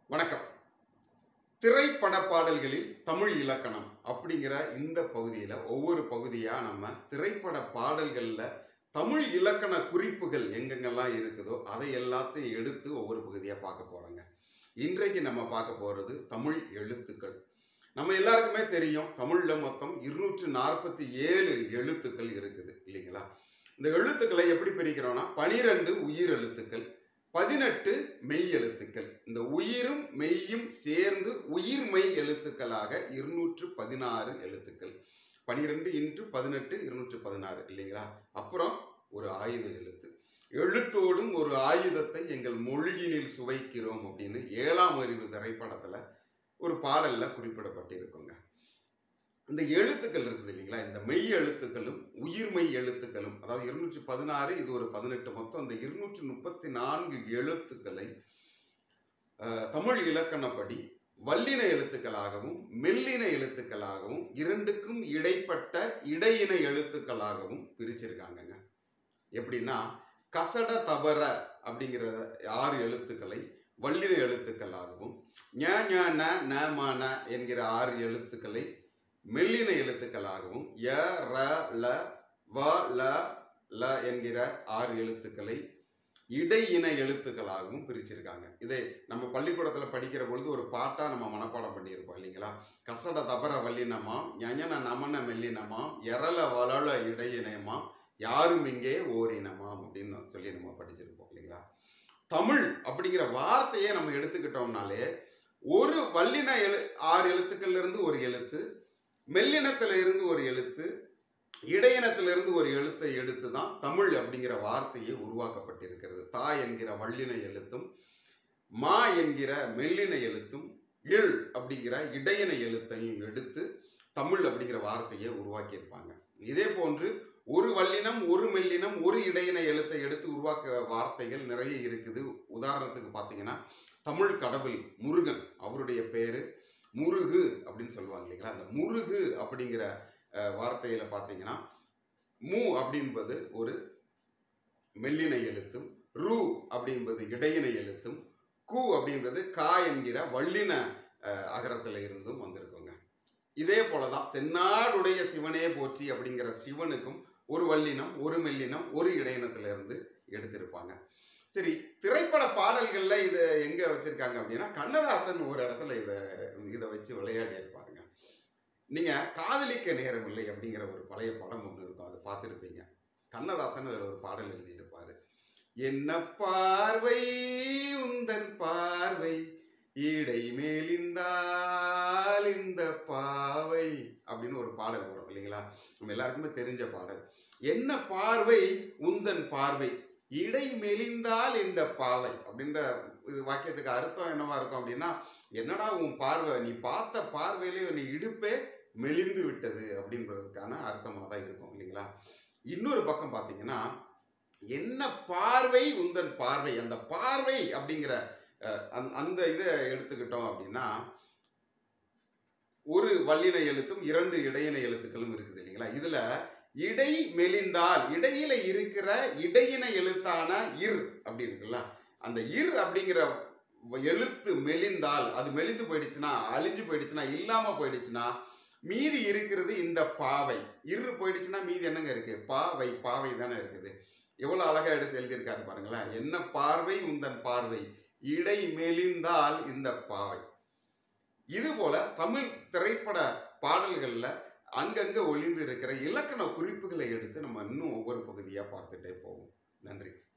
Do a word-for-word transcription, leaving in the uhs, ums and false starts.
வணக்கம். திரைப்பட பாடல்களில் தமிழ் இலக்கணம் அப்படிங்கிற இந்த பகுதியில் ஒவ்வொரு பகுதியாக நம்ம திரைப்பட பாடல்களில் தமிழ் இலக்கண குறிப்புகள் எங்கெங்கெல்லாம் இருக்குதோ அதை எல்லாத்தையும் எடுத்து ஒவ்வொரு பகுதியாக பார்க்க போகிறோங்க. இன்றைக்கு நம்ம பார்க்க போகிறது தமிழ் எழுத்துக்கள். நம்ம எல்லாருக்குமே தெரியும், தமிழில் மொத்தம் இருநூற்று நாற்பத்தி ஏழு எழுத்துக்கள் இருக்குது இல்லைங்களா? இந்த எழுத்துக்களை எப்படி பிரிக்கிறோம்னா பனிரெண்டு உயிர் எழுத்துக்கள், பதினெட்டு மெய் எழுத்துக்கள். இந்த உயிரும் மெய்யும் சேர்ந்து உயிர் மெய் எழுத்துக்களாக இருநூற்று பதினாறு எழுத்துக்கள். பனிரெண்டு இன்ட்டு பதினெட்டு இருநூற்று பதினாறு இல்லைங்களா? அப்புறம் ஒரு ஆயுத எழுத்து. எழுத்தோடும் ஒரு ஆயுதத்தை எங்கள் மொழியினில் சுவைக்கிறோம் அப்படின்னு ஏழாம் அறிவு திரைப்படத்தில் ஒரு பாடலில் குறிப்பிடப்பட்டிருக்குங்க. இந்த எழுத்துக்கள் இருக்குது இல்லைங்களா? இந்த மெய் எழுத்துக்களும் உயிர்மெய் எழுத்துக்களும், அதாவது இருநூற்றி பதினாறு, இது ஒரு பதினெட்டு, மொத்தம் இந்த இருநூற்று முப்பத்தி நான்கு எழுத்துக்களை தமிழ் இலக்கணப்படி வல்லின எழுத்துக்களாகவும் மெல்லின எழுத்துக்களாகவும் இரண்டுக்கும் இடைப்பட்ட இடையின எழுத்துக்களாகவும் பிரிச்சிருக்காங்கங்க. எப்படின்னா கசட தபர அப்படிங்கிற ஆறு எழுத்துக்களை வல்லின எழுத்துக்களாகவும், ஞ ஞ ந ந ம ந என்கிற ஆறு எழுத்துக்களை மெல்லின எழுத்துக்களாகவும், ய ர ல வ ல ல என்கிற ஆறு எழுத்துக்களை இடையின எழுத்துக்களாகவும் பிரிச்சிருக்காங்க. இதை நம்ம பள்ளிக்கூடத்தில் படிக்கிற பொழுது ஒரு பாட்டாக நம்ம மனப்பாடம் பண்ணியிருப்போம் இல்லைங்களா? கசட தபர வல்லினமாம், ஞஞன நமன மெல்லினமாம், எரல வளல இடையினமாம், யாரும் இங்கே ஓரினமாம் அப்படின்னு சொல்லி நம்ம படிச்சிருப்போம் இல்லைங்களா? தமிழ் அப்படிங்கிற வார்த்தையை நம்ம எடுத்துக்கிட்டோம்னாலே ஒரு வல்லின எழு ஆறு எழுத்துக்கள்ல இருந்து ஒரு எழுத்து, மெல்லினத்துல இருந்து ஒரு எழுத்து, இடையினத்திலிருந்து ஒரு எழுத்தை எடுத்து தான் தமிழ் அப்படிங்கிற வார்த்தையை உருவாக்கப்பட்டிருக்கிறது. தா என்கிற வல்லின எழுத்தும், மா என்கிற மெல்லின எழுத்தும், இல் அப்படிங்கிற இடையின எழுத்தையும் எடுத்து தமிழ் அப்படிங்கிற வார்த்தையை உருவாக்கியிருப்பாங்க. இதே போன்று ஒரு வல்லினம், ஒரு மெல்லினம், ஒரு இடையின எழுத்தை எடுத்து உருவாக்க வார்த்தைகள் நிறைய இருக்குது. உதாரணத்துக்கு பார்த்தீங்கன்னா தமிழ் கடவுள் முருகன், அவருடைய பேரு முருகு அப்படின்னு சொல்லுவாங்க இல்லைங்களா? அந்த முருகு அப்படிங்கிற வார்த்தையில பார்த்தீங்கன்னா மு அப்படின்பது ஒரு மெல்லின எழுத்தும், ரு அப்படின்பது இடையின எழுத்தும், கு அப்படின்றது கா என்கிற வல்லின அகரத்துல இருந்தும் வந்திருக்குங்க. இதே போலதான் தென்னாடுடைய சிவனே போற்றி அப்படிங்கிற சிவனுக்கும் ஒரு வல்லினம், ஒரு மெல்லினம், ஒரு இடையினத்துல இருந்து எடுத்திருப்பாங்க. சரி, திரைப்பட பாடல்கள்ல இதை எங்க வச்சிருக்காங்க அப்படின்னா கண்ணதாசன் ஒரு இடத்துல இதை இதை வச்சு விளையாடி இருப்பாருங்க. நீங்க காதலிக்க நேரம் இல்லை அப்படிங்கிற ஒரு பழைய படம் ஒன்று இருக்கும், அதை பார்த்துருப்பீங்க. கண்ணதாசன் அதில் ஒரு பாடல் எழுதியிருப்பாரு. என்ன பார்வை உந்தன் பார்வை இடை மேலிந்தால் இந்த பாவை அப்படின்னு ஒரு பாடல் வரும் இல்லைங்களா? நம்ம எல்லாருக்குமே தெரிஞ்ச பாடல். என்ன பார்வை உந்தன் பார்வை இடை மெலிந்தால் இந்த பாவை அப்படின்ற இது வாக்கியத்துக்கு அர்த்தம் என்னவா இருக்கும் அப்படின்னா, என்னடா உன் பார்வை, நீ பார்த்த பார்வையிலே நீ இடுப்பே மெலிந்து விட்டது அப்படின்றதுக்கான அர்த்தமாக தான் இருக்கும் இல்லைங்களா? இன்னொரு பக்கம் பார்த்தீங்கன்னா என்ன பார்வை உந்தன் பார்வை, அந்த பார்வை அப்படிங்கிற அந்த இதை எடுத்துக்கிட்டோம் அப்படின்னா ஒரு வல்லின எழுத்தும் இரண்டு இடையின எழுத்துக்களும் இருக்குது இல்லைங்களா? இதுல இடை மெலிந்தால் இடையில இருக்கிற இடையின எழுத்தான இர் அப்படி இருக்குல்ல, அந்த இர் அப்படிங்கிற எழுத்து மெலிந்தால், அது மெலிந்து போயிடுச்சுன்னா, அழிஞ்சு போயிடுச்சுன்னா, இல்லாம போயிடுச்சுன்னா மீதி இருக்கிறது இந்த பாவை. இரு போயிடுச்சுன்னா மீதி என்னங்க இருக்கு? பாவை. பாவை தானே இருக்குது. எவ்வளவு அழகா எடுத்து எழுதியிருக்காரு பாருங்களேன். என்ன பார்வை உந்தன் பார்வை இடை மெலிந்தால் இந்த பாவை. இது போல தமிழ் திரைப்பட பாடல்கள்ல அங்கங்க ஒளிந்து இருக்கிற இலக்கண குறிப்புகளை எடுத்து நம்ம இன்னும் ஒவ்வொரு பகுதியா பார்த்துட்டே போவோம். நன்றி.